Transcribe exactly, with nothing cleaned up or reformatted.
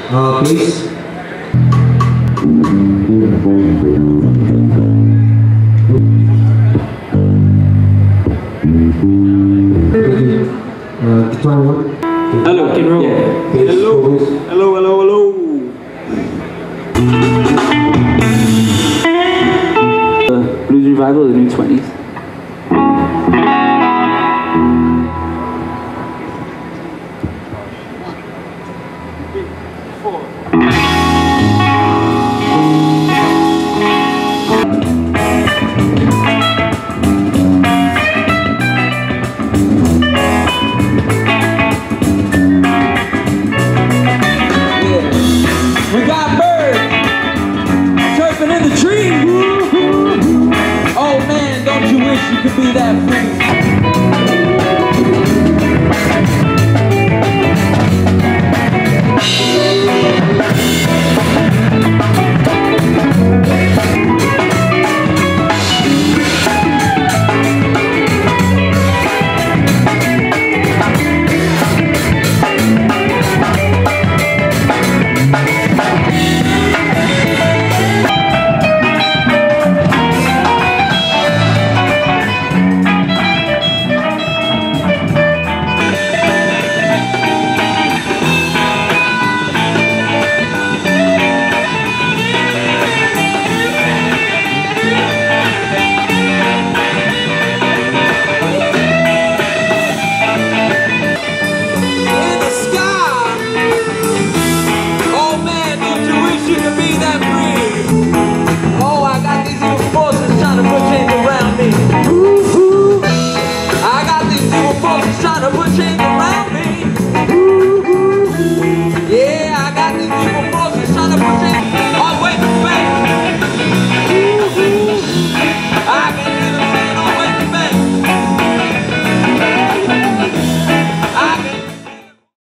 Uh, please. Uh, guitar one. Hello, rock and roll. Yeah. Hello. Hello, hello, hello. The Blues Revival of the New Twenties. We got birds chirping in the trees. Oh man, don't you wish you could be that free?